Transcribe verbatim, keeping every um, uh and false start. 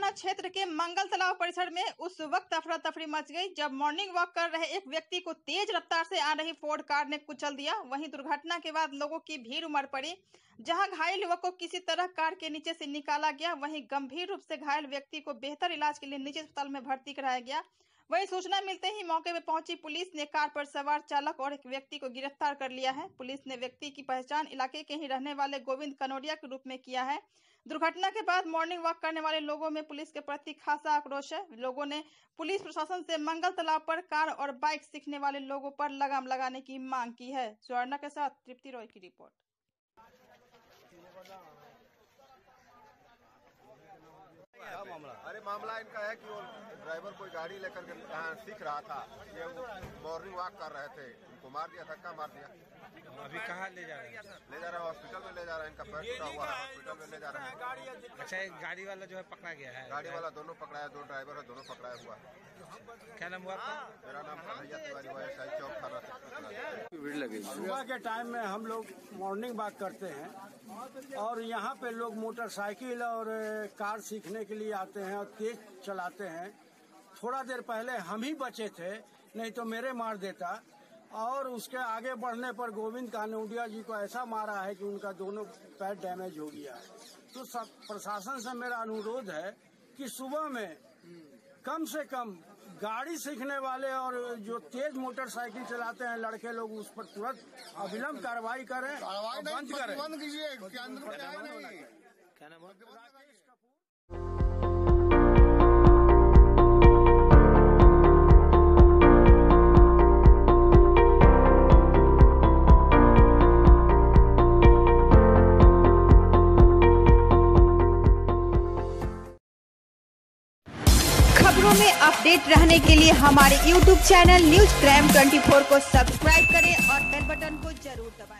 थाना क्षेत्र के मंगल तालाब परिसर में उस वक्त अफरा तफरी मच गई जब मॉर्निंग वॉक कर रहे एक व्यक्ति को तेज रफ्तार से आ रही फोर्ड कार ने कुचल दिया। वहीं दुर्घटना के बाद लोगों की भीड़ उमड़ पड़ी, जहां घायल युवक को किसी तरह कार के नीचे से निकाला गया। वहीं गंभीर रूप से घायल व्यक्ति को बेहतर इलाज के लिए निजी अस्पताल में भर्ती कराया गया। वहीं सूचना मिलते ही मौके पर पहुंची पुलिस ने कार पर सवार चालक और एक व्यक्ति को गिरफ्तार कर लिया है। पुलिस ने व्यक्ति की पहचान इलाके के ही रहने वाले गोविंद कनोडिया के रूप में किया है। दुर्घटना के बाद मॉर्निंग वॉक करने वाले लोगों में पुलिस के प्रति खासा आक्रोश है। लोगों ने पुलिस प्रशासन से मंगल तालाब पर कार और बाइक सीखने वाले लोगों पर लगाम लगाने की मांग की है। स्वर्णा के साथ तृप्ति रॉय की रिपोर्ट। मामला अरे मामला इनका है कि वो ड्राइवर कोई गाड़ी लेकर के यहाँ सीख रहा था, ये मॉर्निंग वॉक कर रहे थे, उनको मार दिया, धक्का मार दिया। अभी कहाँ ले जा रहे हैं? ले जा रहे हैं हॉस्पिटल में, ले जा रहे हैं, इनका पैर टूटा हुआ है, हॉस्पिटल में ले जा रहे हैं। अच्छा, एक गाड़ी वाला जो है पकड़ा गया है? गाड़ी वाला दोनों पकड़ा है, दो ड्राइवर है, दोनों पकड़ाया हुआ है। क्या नाम हुआ आपका? मेरा नाम कन्हैया तिवारी, एसआई चौक थाना। भीड़ लगी। सुबह के टाइम में हम लोग मॉर्निंग वॉक करते हैं और यहाँ पे लोग मोटरसाइकिल और कार सीखने के लिए आते हैं और तेज चलाते हैं। थोड़ा देर पहले हम ही बचे थे, नहीं तो मेरे मार देता। और उसके आगे बढ़ने पर गोविंद कानोडिया जी को ऐसा मारा है कि उनका दोनों पैर डैमेज हो गया है। तो सब प्रशासन से मेरा अनुरोध है कि सुबह में कम से कम गाड़ी सीखने वाले और जो तेज मोटरसाइकिल चलाते हैं लड़के लोग, उस पर तुरंत अविलंब कार्रवाई करें, बंद करें। क्या नाम हुआ? खबरों में अपडेट रहने के लिए हमारे यूट्यूब चैनल न्यूज क्राइम चौबीस को सब्सक्राइब करें और बेल बटन को जरूर दबाएं।